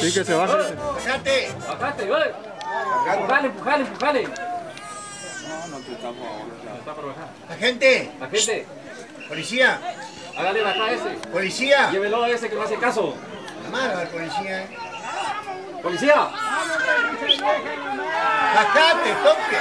Sí, que se baje. ¡Bájate! ¡Bájate, güey! ¡Empujale, empujale, empujale! No, te estamos ahora. Está para bajar. ¡Agente! ¡Agente! ¡Policía! Hágale bajar a ese. ¡Policía! Llévelo a ese que no hace caso. La mano al policía. ¡Policía! ¡Bájate, toque!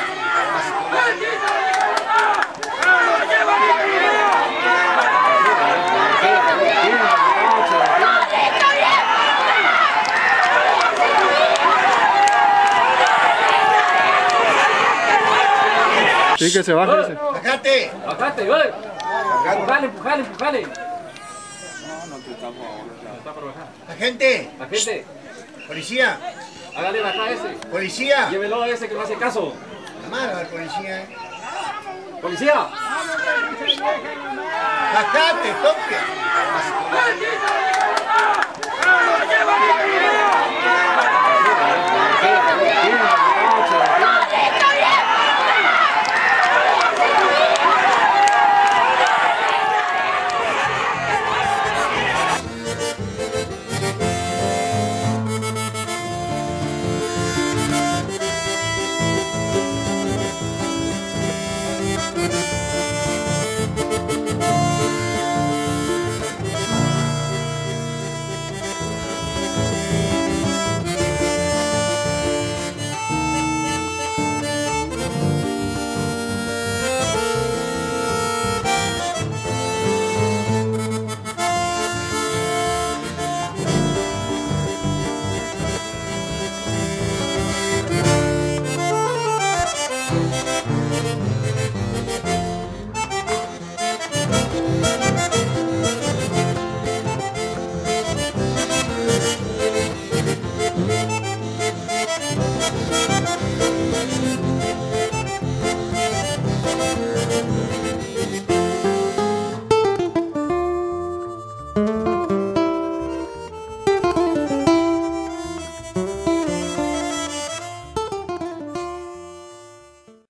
Sí, que se baje ese. ¡Bájate! ¡Bájate, güey! ¡Empujale, empujale, empujale! No, te estamos ahora. Está para bajar. ¡Agente! ¡Agente! ¡Policía! Hágale bajar a ese. ¡Policía! Llévelo a ese que no hace caso. La mano al policía. ¡Policía! ¡Bájate, toque!